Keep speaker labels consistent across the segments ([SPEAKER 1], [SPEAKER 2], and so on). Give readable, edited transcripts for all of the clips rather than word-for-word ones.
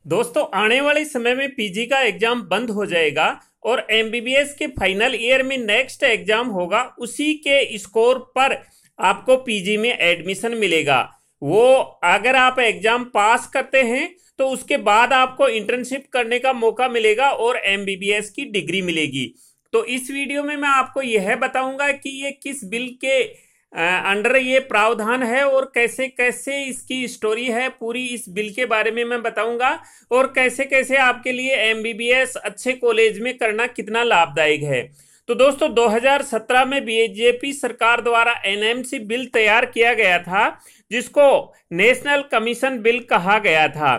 [SPEAKER 1] दोस्तों आने वाले समय में पीजी का एग्जाम बंद हो जाएगा और एमबीबीएस के फाइनल ईयर में नेक्स्ट एग्जाम होगा। उसी के स्कोर पर आपको पीजी में एडमिशन मिलेगा। वो अगर आप एग्जाम पास करते हैं तो उसके बाद आपको इंटर्नशिप करने का मौका मिलेगा और एमबीबीएस की डिग्री मिलेगी। तो इस वीडियो में मैं आपको यह बताऊंगा कि ये किस बिल के अंडर ये प्रावधान है और कैसे कैसे इसकी स्टोरी है। पूरी इस बिल के बारे में मैं बताऊंगा और कैसे कैसे आपके लिए एमबीबीएस अच्छे कॉलेज में करना कितना लाभदायक है। तो दोस्तों 2017 में बीजेपी सरकार द्वारा एनएमसी बिल तैयार किया गया था, जिसको नेशनल कमीशन बिल कहा गया था।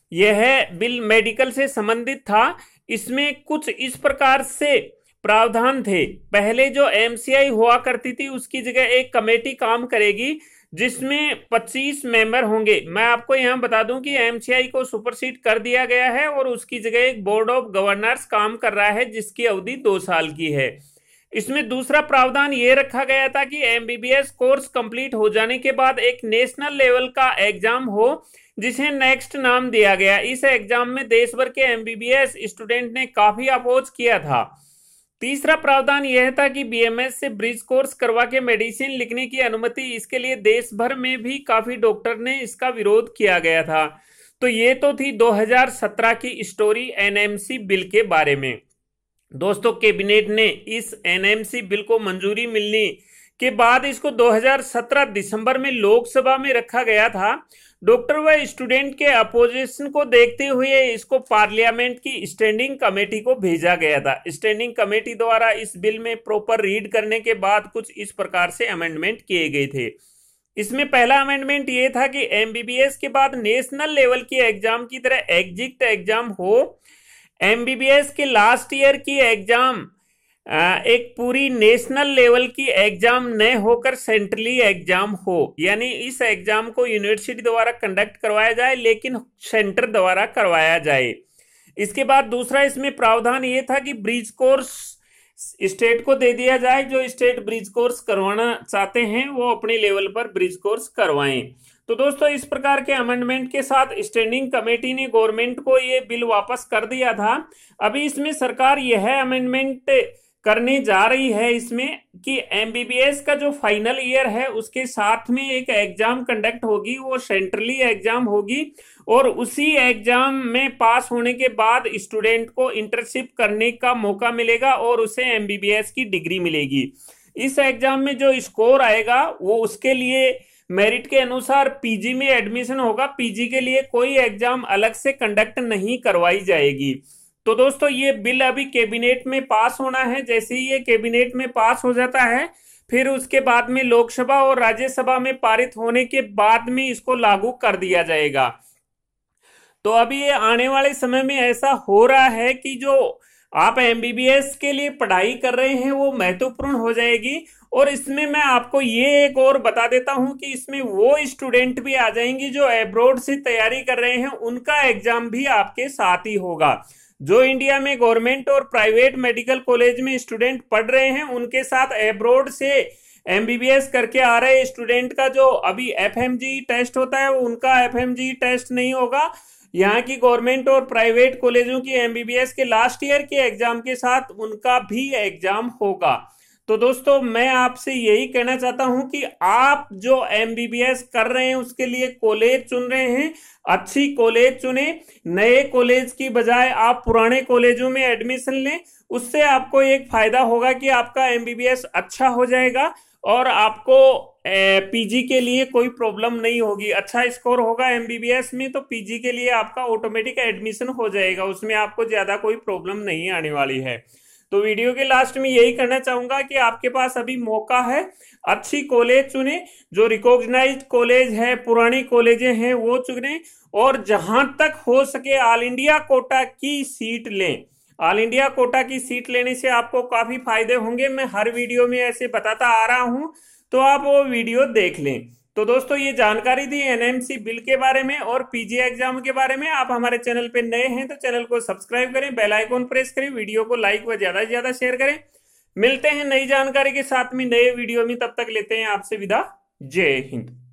[SPEAKER 1] यह बिल मेडिकल से संबंधित था। इसमें कुछ इस प्रकार से प्रावधान थे। पहले जो एमसीआई हुआ करती थी उसकी जगह एक कमेटी काम करेगी जिसमें 25 मेंबर होंगे। मैं आपको यहां बता दूं कि एमसीआई को सुपरसीड कर दिया गया है और उसकी जगह एक बोर्ड ऑफ गवर्नर्स काम कर रहा है जिसकी अवधि 2 साल की है। इसमें दूसरा प्रावधान ये रखा गया था कि एमबीबीएस कोर्स कंप्लीट हो जाने के बाद एक नेशनल लेवल का एग्जाम हो जिसे नेक्स्ट नाम दिया गया। इस एग्जाम में देश भर के एमबीबीएस स्टूडेंट ने काफी अपोज किया था। तीसरा प्रावधान यह था कि बीएमएस से ब्रिज कोर्स करवा के मेडिसिन लिखने की अनुमति। इसके लिए देश भर में भी काफी डॉक्टर ने इसका विरोध किया गया था। तो ये तो थी 2017 की स्टोरी एनएमसी बिल के बारे में। दोस्तों कैबिनेट ने इस एनएमसी बिल को मंजूरी मिलने के बाद इसको 2017 दिसंबर में लोकसभा में रखा गया था। डॉक्टर व स्टूडेंट के अपोजिशन को देखते हुए इसको पार्लियामेंट की स्टैंडिंग कमेटी को भेजा गया था। स्टैंडिंग कमेटी द्वारा इस बिल में प्रॉपर रीड करने के बाद कुछ इस प्रकार से अमेंडमेंट किए गए थे। इसमें पहला अमेंडमेंट ये था कि एमबीबीएस के बाद नेशनल लेवल की एग्जाम की तरह एग्जिट एग्जाम हो। एमबीबीएस के लास्ट ईयर की एग्जाम एक पूरी नेशनल लेवल की एग्जाम न होकर सेंट्रली एग्जाम हो, यानी इस एग्जाम को यूनिवर्सिटी द्वारा कंडक्ट करवाया जाए लेकिन सेंटर द्वारा करवाया जाए। इसके बाद दूसरा इसमें प्रावधान ये था कि ब्रिज कोर्स स्टेट को दे दिया जाए। जो स्टेट ब्रिज कोर्स करवाना चाहते हैं वो अपने लेवल पर ब्रिज कोर्स करवाएं। तो दोस्तों इस प्रकार के अमेंडमेंट के साथ स्टैंडिंग कमेटी ने गवर्नमेंट को ये बिल वापस कर दिया था। अभी इसमें सरकार यह अमेंडमेंट करने जा रही है इसमें कि एमबीबीएस का जो फाइनल ईयर है उसके साथ में एक एग्जाम कंडक्ट होगी, वो सेंट्रली एग्जाम होगी और उसी एग्जाम में पास होने के बाद स्टूडेंट को इंटर्नशिप करने का मौका मिलेगा और उसे एमबीबीएस की डिग्री मिलेगी। इस एग्जाम में जो स्कोर आएगा वो उसके लिए मेरिट के अनुसार पीजी में एडमिशन होगा। पीजी के लिए कोई एग्जाम अलग से कंडक्ट नहीं करवाई जाएगी। तो दोस्तों ये बिल अभी कैबिनेट में पास होना है। जैसे ही ये कैबिनेट में पास हो जाता है फिर उसके बाद में लोकसभा और राज्यसभा में पारित होने के बाद में इसको लागू कर दिया जाएगा। तो अभी ये आने वाले समय में ऐसा हो रहा है कि जो आप एमबीबीएस के लिए पढ़ाई कर रहे हैं वो महत्वपूर्ण हो जाएगी। और इसमें मैं आपको ये एक और बता देता हूं कि इसमें वो स्टूडेंट भी आ जाएंगे जो अब्रॉड से तैयारी कर रहे हैं, उनका एग्जाम भी आपके साथ ही होगा। जो इंडिया में गवर्नमेंट और प्राइवेट मेडिकल कॉलेज में स्टूडेंट पढ़ रहे हैं उनके साथ अब्रॉड से एमबीबीएस करके आ रहे स्टूडेंट का जो अभी एफएमजी टेस्ट होता है वो उनका एफएमजी टेस्ट नहीं होगा। यहाँ की गवर्नमेंट और प्राइवेट कॉलेजों की एमबीबीएस के लास्ट ईयर के एग्जाम के साथ उनका भी एग्जाम होगा। तो दोस्तों मैं आपसे यही कहना चाहता हूं कि आप जो एमबीबीएस कर रहे हैं उसके लिए कॉलेज चुन रहे हैं, अच्छी कॉलेज चुने। नए कॉलेज की बजाय आप पुराने कॉलेजों में एडमिशन लें। उससे आपको एक फायदा होगा कि आपका एमबीबीएस अच्छा हो जाएगा और आपको पीजी के लिए कोई प्रॉब्लम नहीं होगी। अच्छा स्कोर होगा एमबीबीएस में तो पीजी के लिए आपका ऑटोमेटिक एडमिशन हो जाएगा, उसमें आपको ज्यादा कोई प्रॉब्लम नहीं आने वाली है। तो वीडियो के लास्ट में यही कहना चाहूंगा कि आपके पास अभी मौका है, अच्छी कॉलेज चुने, जो रिकॉग्नाइज्ड कॉलेज है, पुरानी कॉलेजें हैं वो चुने और जहां तक हो सके ऑल इंडिया कोटा की सीट लें। ऑल इंडिया कोटा की सीट लेने से आपको काफी फायदे होंगे। मैं हर वीडियो में ऐसे बताता आ रहा हूं, तो आप वो वीडियो देख लें। तो दोस्तों ये जानकारी थी एनएमसी बिल के बारे में और पीजी एग्जाम के बारे में। आप हमारे चैनल पे नए हैं तो चैनल को सब्सक्राइब करें, बेल आइकॉन प्रेस करें, वीडियो को लाइक व ज्यादा से ज्यादा शेयर करें। मिलते हैं नई जानकारी के साथ में नए वीडियो में, तब तक लेते हैं आपसे विदा। जय हिंद।